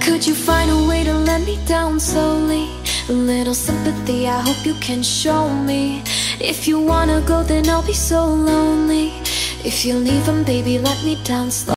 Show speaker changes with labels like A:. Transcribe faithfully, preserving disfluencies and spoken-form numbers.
A: Could you find a way to let me down slowly? A little sympathy, I hope you can show me. If you wanna go, then I'll be so lonely. If you leave 'em, baby, let me down slowly.